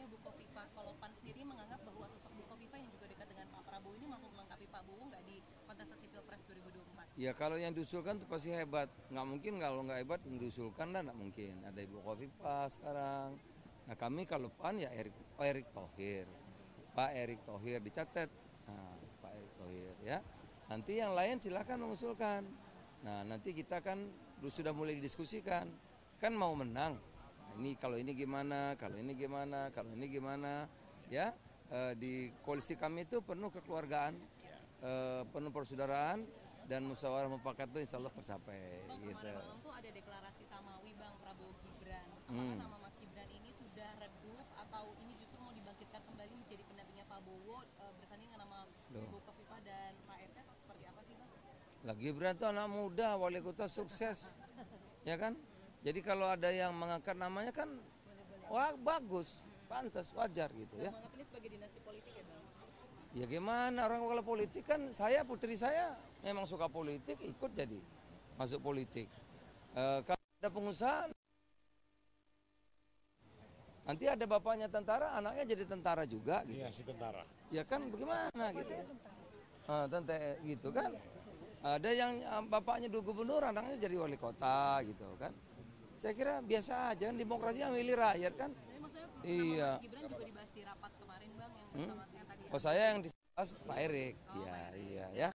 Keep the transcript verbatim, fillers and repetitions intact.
Bu Kofifa. Kalau Pan sendiri menganggap bahwa sosok Bu Kofifa yang juga dekat dengan Pak Prabowo ini mampu melengkapi Pak Prabowo nggak di kontestasi Pilpres dua ribu dua puluh empat? Ya kalau yang diusulkan itu pasti hebat. Nggak mungkin kalau nggak hebat diusulkan lah, nggak mungkin. Ada Ibu Kofifa sekarang. Nah kami kalau Pan ya Erick, oh Erick Thohir. Pak Erick Thohir dicatat. Nah, Pak Erick Thohir ya. Nanti yang lain silakan mengusulkan. Nah nanti kita kan sudah mulai didiskusikan. Kan mau menang. Nah, ini kalau ini gimana, kalau ini gimana, kalau ini gimana. Ya eh, di koalisi kami itu penuh kekeluargaan, eh, penuh persaudaraan, dan musyawarah mufakat itu insya Allah tercapai. Bang, Gitu. kemarin malam tuh ada deklarasi Samawi Bang Prabowo Gibran. Apakah Hmm. nama Mas Gibran ini sudah redup atau ini justru mau dibangkitkan kembali menjadi pendampingnya Pak Prabowo e, bersanding dengan nama Loh. Ibu Kofifa dan Pak Ete atau seperti apa sih Bang? Lah Gibran itu anak muda, wali kota sukses, ya kan? Jadi kalau ada yang mengangkat namanya kan, wah bagus, pantas, wajar gitu ya. Menganggap ini sebagai dinasti politik ya Bang? Ya gimana orang kalau politik kan, saya putri saya memang suka politik, ikut jadi masuk politik. Eh, kalau ada pengusaha, nanti ada bapaknya tentara, anaknya jadi tentara juga gitu. Iya si tentara. Ya kan bagaimana gitu. Ah, tentara gitu kan. Ada yang ah, bapaknya dulu gubernur, anaknya jadi wali kota gitu kan. Saya kira biasa aja kan, demokrasi yang milih rakyat kan. Jadi maksudnya Iya. nama Mas Gibran juga dibahas di rapat kemarin Bang yang Hmm? bersama yang tadi. Oh saya yang dibahas Pak Erik. Iya, iya ya.